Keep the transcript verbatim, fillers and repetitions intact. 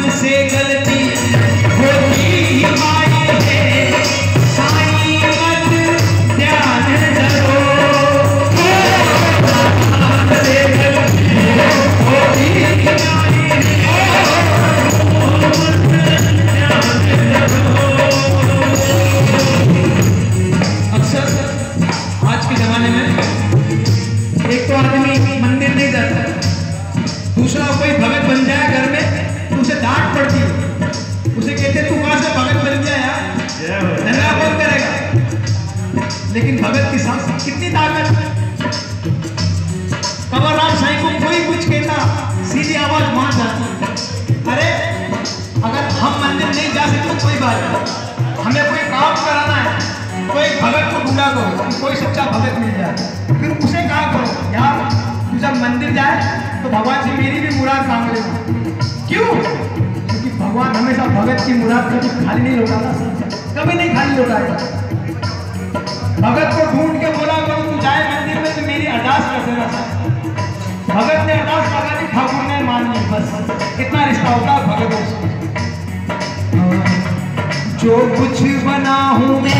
मुझसे गलती होती आई है, साईं मत ध्यान धरो। मुझसे गलती होती आई है, अक्सर आज के जमाने में एक तो आदमी मंदिर नहीं जाता, दूसरा कोई भगत बन जाए घर में तो उसे डांट पड़ती है, उसे कहते तू कहां से भगत बन गया यार, धंधा कौन करेगा। लेकिन भगत की सांस कितनी ताकत है। कंवरराम साईं को कोई कुछ कहता सीधी आवाज मान जाती। अरे अगर हम मंदिर नहीं जा सकते कोई बात नहीं, हमें कोई काम कराना है तो एक भगत को ढूंढा करो, कोई सच्चा भगत मिल जाए, फिर उसे कहा करो यार तू जब मंदिर जाए तो भगवान से मेरी भी मुराद मांग लेना। क्यों? क्योंकि भगवान हमेशा भगत की मुराद कभी खाली नहीं लौटाता, कभी नहीं खाली लौटाएगा। भगत को ढूंढ के बोला करो तू जाए मंदिर में तो मेरी अरदास कर देना। भगत ने अरदास लगा दी, ठाकुर ने मान ली, बस कितना रिश्ता होता है भगत। जो कुछ बना हूं मैं